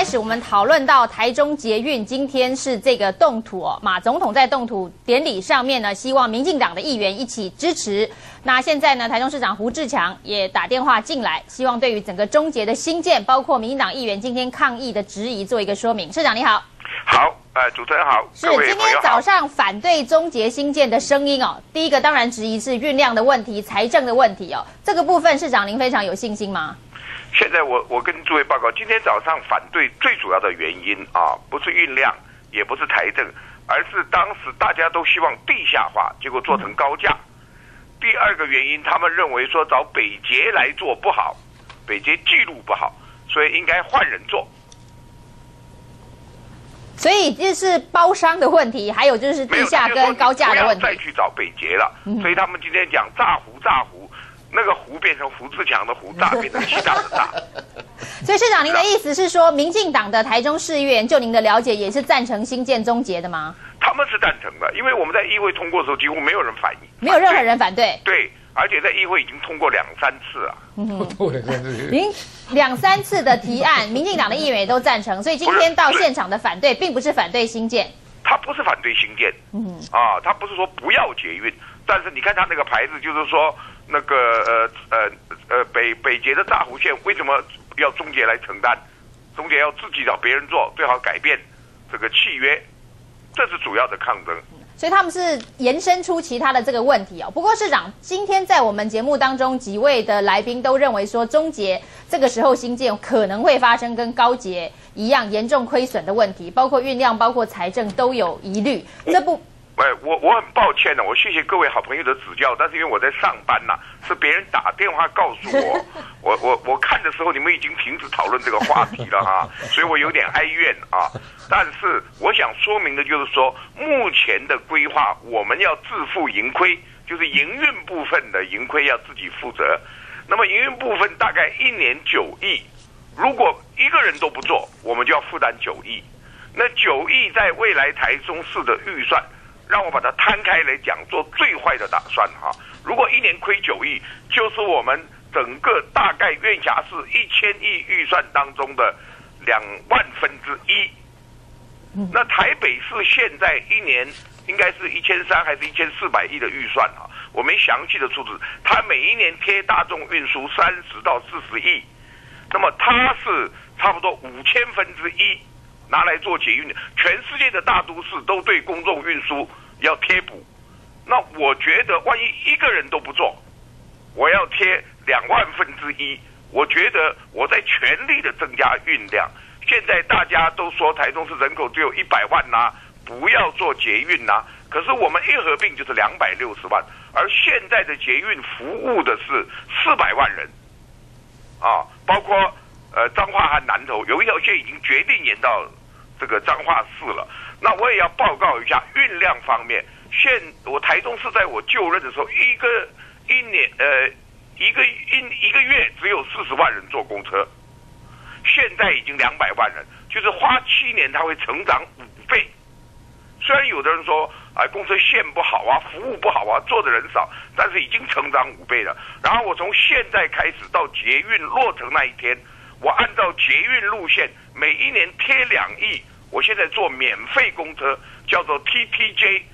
开始，我们讨论到台中捷运今天是这个动土哦，马总统在动土典礼上面呢，希望民进党的议员一起支持。那现在呢，台中市长胡志强也打电话进来，希望对于整个中捷的兴建，包括民进党议员今天抗议的质疑做一个说明。市长你好。 好，主持人好。 是今天早上反对中捷兴建的声音哦，第一个当然质疑是运量的问题、财政的问题哦，这个部分市长您非常有信心吗？ 现在我跟诸位报告，今天早上反对最主要的原因啊，不是运量，也不是财政，而是当时大家都希望地下化，结果做成高架。第二个原因，他们认为说找北捷来做不好，北捷记录不好，所以应该换人做。 所以这是包商的问题，还有就是地下跟高架的问题。 不要再去找北捷了，所以他们今天讲炸湖，那个湖变成胡志强的湖，炸变成其他的炸。 所以市长，您的意思是说，民进党的台中市议员，就您的了解，也是赞成兴建中捷的吗？他们是赞成的，因为我们在议会通过的时候，几乎没有人反对， 没有任何人反对。 对，而且在议会已经通过2、3次了。 您2、3次的提案，民进党的议员也都赞成，所以今天到现场的反对，并不是反对兴建。 他不是反对兴建，他不是说不要捷运，但是你看他那个牌子，就是说那个北捷的大湖线为什么要中捷来承担？中捷要自己找别人做，最好改变这个契约，这是主要的抗争。 所以他们是延伸出其他的这个问题哦。不过市长今天在我们节目当中，几位的来宾都认为说，中捷这个时候兴建可能会发生跟高捷一样严重亏损的问题，包括运量、包括财政都有疑虑。 我很抱歉的，我谢谢各位好朋友的指教，但是因为我在上班呐，是别人打电话告诉我看的时候你们已经停止讨论这个话题了哈，所以我有点哀怨啊。但是我想说明的就是说，目前的规划我们要自负盈亏，就是营运部分的盈亏要自己负责。那么营运部分大概1年9亿，如果一个人都不做，我们就要负担9亿。那9亿在未来台中市的预算，让我把它摊开来讲，做最坏的打算哈。如果1年亏9亿，就是我们整个大概院辖市1000亿预算当中的2/1000。那台北市现在1年应该是1300还是1400亿的预算啊？我没详细的数字，它每一年贴大众运输30到40亿，那么它是差不多1/5000拿来做捷运的。全世界的大都市都对公众运输要贴补，那我觉得万一一个人都不做，我要贴2/1000，我觉得我在全力的增加运量。现在大家都说台中市人口只有100万呐，不要做捷运呐，可是我们一合并就是260万，而现在的捷运服务的是400万人，包括彰化和南投有一条线已经决定延到这个彰化市了。那我也要报告一下运量方面，我台中市在我就任的时候，一个月只有40万人坐公车，现在已经200万人，就是花7年它会成长5倍。虽然有的人说公车线不好啊，服务不好啊，坐的人少，但是已经成长5倍了。然后我从现在开始到捷运落成那一天，我按照捷运路线每一年贴2亿，我现在做免费公车，叫做 TTJ。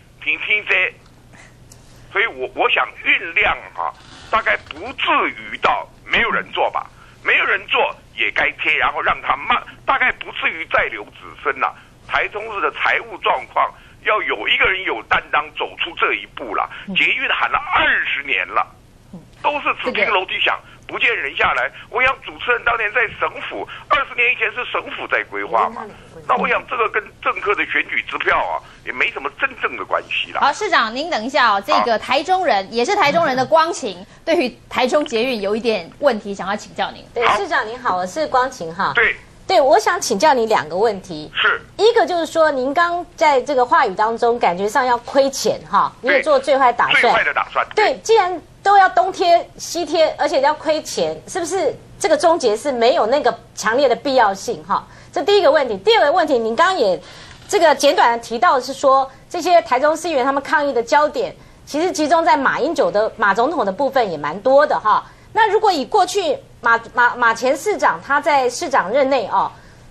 所以我想运量大概不至于到没有人做吧，没有人做也该贴，然后让它慢，大概不至于再留子孙了。台中市的财务状况要有一个人有担当走出这一步了。捷运喊了20年了，都是只听楼梯响，不见人下来。我想主持人当年在省府，20年以前是省府在规划嘛。那我想这个跟政客的选举支票也没什么真正的关系了。 好，市长您等一下这个台中人也是台中人的光晴，对于台中捷运有一点问题想要请教您。 对，市长您好，我是光晴哈。 对， 我想请教你2个问题。 是， 一个就是说，您刚在这个话语当中，感觉上要亏钱哈，你也做最坏打算。 最坏的打算。 对，既然都要东贴西贴，而且要亏钱，是不是这个中捷是没有那个强烈的必要性哈？这第一个问题。第二个问题，您刚刚也这个简短的提到的是说，这些台中市议员他们抗议的焦点，其实集中在马总统的部分也蛮多的哈。那如果以过去马前市长他在市长任内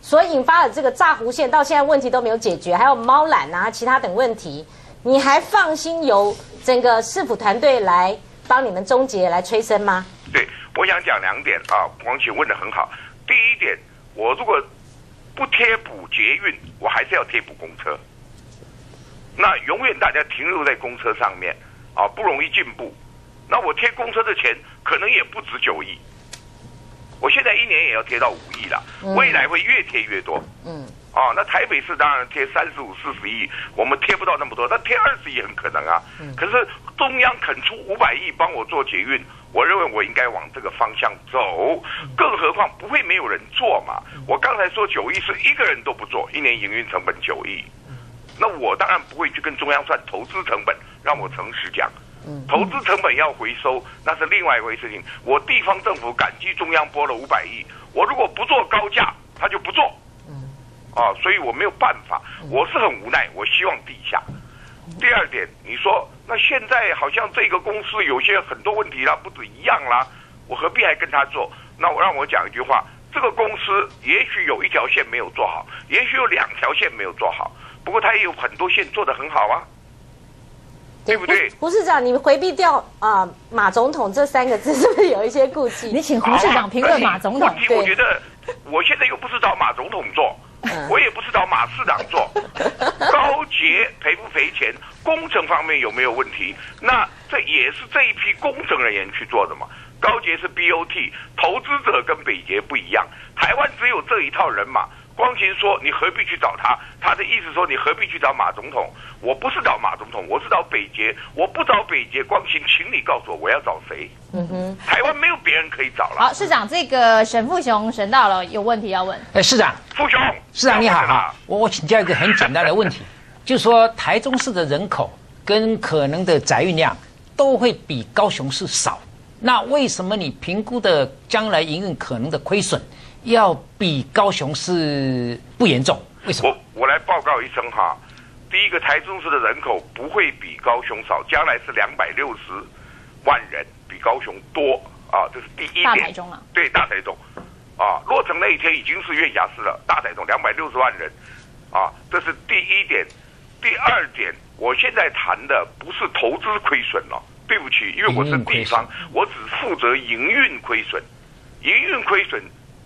所引发的这个炸弧线到现在问题都没有解决，还有猫缆啊、其他等问题，你还放心由整个市府团队来帮你们终结来催生吗？ 对，我想讲2点啊，王姐问得很好。第一点，我如果不贴补捷运，我还是要贴补公车。那永远大家停留在公车上面啊，不容易进步。那我贴公车的钱可能也不止9亿，我现在1年也要贴到5亿了，未来会越贴越多。那台北市当然贴35、40亿，我们贴不到那么多，但贴20亿很可能啊。可是中央肯出500亿帮我做捷运，我认为我应该往这个方向走。更何况不会没有人做嘛。我刚才说9亿是一个人都不做，1年营运成本9亿。那我当然不会去跟中央算投资成本，让我诚实讲。投资成本要回收，那是另外一回事情。我地方政府感激中央拨了500亿，我如果不做高架，他就不做。所以我没有办法，我是很无奈，我希望地下。第二点，你说那现在好像这个公司有些很多问题啦，不止一样啦，我何必还跟他做？那让我讲一句话，这个公司也许有1条线没有做好，也许有2条线没有做好，不过他也有很多线做得很好啊。对不对？ 胡市长，你回避掉马总统这3个字，是不是有一些顾忌？ 你请胡市长评论马总统。 我觉得我现在又不是找马总统做，我也不是找马市长做。高捷赔不赔钱，工程方面有没有问题？那这也是这一批工程人员去做的嘛。高捷是 BOT， 投资者跟北捷不一样，台湾只有这一套人马。光琴说你何必去找他？他的意思说你何必去找马总统？我不是找马总统，我是找北捷。我不找北捷，光琴，请你告诉我要找谁？台湾没有别人可以找了。 好，市长，这个沈富雄沈到了，有问题要问。 市长， 富雄， 市长你好，我请教一个很简单的问题，就是说台中市的人口跟可能的载运量都会比高雄市少，那为什么你评估的将来营运可能的亏损要比高雄市不严重？为什么？ 我来报告一声哈，第一个，台中市的人口不会比高雄少，将来是260万人，比高雄多啊，这是第一点。 大台中啊， 对，大台中啊，落成那一天已经是月辖市了，大台中260万人啊，这是第一点。第二点，我现在谈的不是投资亏损了，对不起，因为我是地方，我只负责营运亏损，营运亏损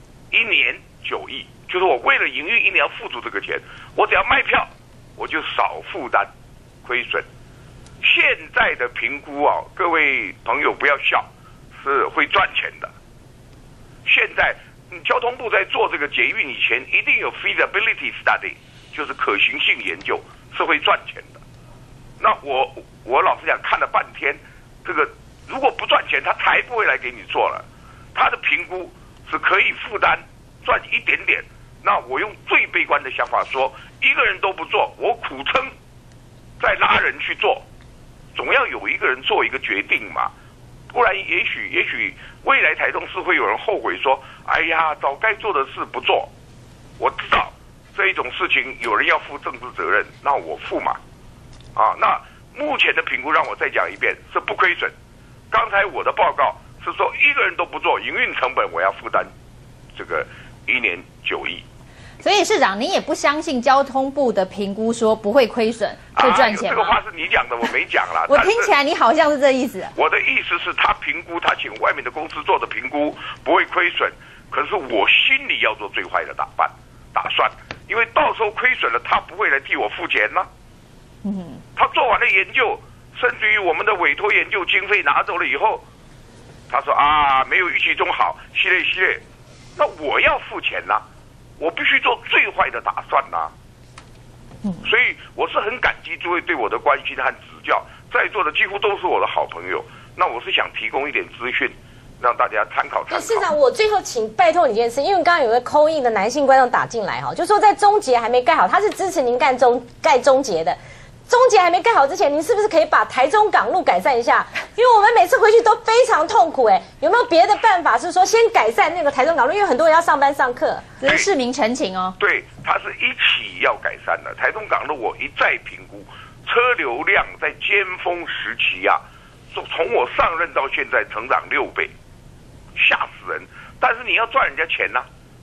1年9亿，就是我为了营运1年要付出这个钱，我只要卖票，我就少负担亏损。现在的评估啊，各位朋友不要笑，是会赚钱的。现在交通部在做这个捷运以前，一定有 feasibility study， 就是可行性研究，是会赚钱的。那我老实讲，看了半天，这个如果不赚钱，他才不会来给你做了。他的评估是可以负担赚一点点。那我用最悲观的想法说，一个人都不做，我苦撑，再拉人去做，总要有一个人做一个决定嘛，不然也许未来台中市会有人后悔说，哎呀，早该做的事不做。我知道这一种事情有人要负政治责任，那我负嘛。那目前的评估让我再讲一遍，是不亏损。刚才我的报告是说一个人都不做，营运成本我要负担这个1年9亿。 所以市长，你也不相信交通部的评估说不会亏损，会赚钱吗？ 这个话是你讲的，我没讲啦。 我听起来你好像是这意思。 我的意思是他评估，他请外面的公司做的评估不会亏损，可是我心里要做最坏的打算，因为到时候亏损了，他不会来替我付钱呢。他做完了研究，甚至于我们的委托研究经费拿走了以后，他说没有预期中好，系列，那我要付钱呐，我必须做最坏的打算呐。所以我是很感激诸位对我的关心和指教，在座的几乎都是我的好朋友。那我是想提供一点资讯，让大家参考。 市长，我最后请拜托你一件事，因为刚刚有个call in的男性观众打进来就说在中捷还没盖好，他是支持您盖中捷的。中捷还没盖好之前，您是不是可以把台中港路改善一下？因为我们每次回去都非常痛苦有没有别的办法是说先改善那个台中港路？因为很多人要上班上课， 这是市民陈情哦。 对，它是一起要改善的。台中港路我一再评估，车流量在尖峰时期从我上任到现在成长6倍，吓死人。但是你要赚人家钱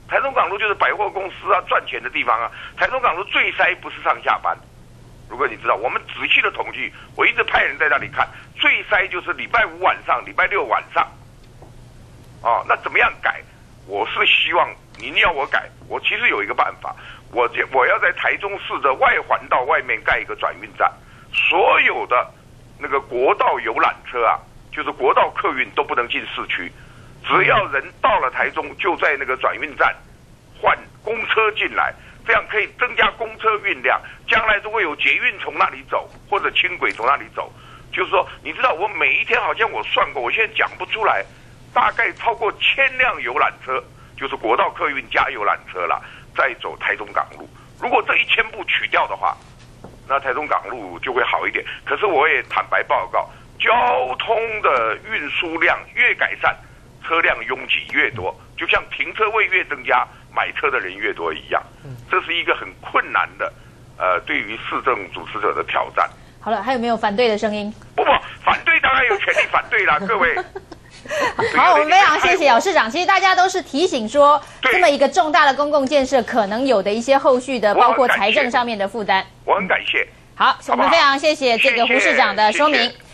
台中港路就是百货公司啊，赚钱的地方啊。台中港路最塞不是上下班，如果你知道，我们仔细的统计，我一直派人在那里看，最塞就是礼拜五晚上、礼拜六晚上。哦，那怎么样改？我是希望您要我改，我其实有一个办法，我要在台中市的外环道外面盖一个转运站，所有的那个国道游览车啊，就是国道客运都不能进市区，只要人到了台中，就在那个转运站换公车进来，这样可以增加公车运量。将来如果有捷运从那里走，或者轻轨从那里走，就是说，你知道我每一天好像我算过，我现在讲不出来，大概超过1000辆游览车，就是国道客运加游览车啦，再走台中港路。如果这1000部取掉的话，那台中港路就会好一点。可是我也坦白报告，交通的运输量越改善，车辆拥挤越多，就像停车位越增加，买车的人越多一样。这是一个很困难的，对于市政主持者的挑战。 好了，还有没有反对的声音？ 不，反对当然有权利反对啦，各位。 好，我们非常谢谢姚市长。其实大家都是提醒说，这么一个重大的公共建设可能有的一些后续的，包括财政上面的负担。 我很感谢。 好，我们非常谢谢这个胡市长的说明。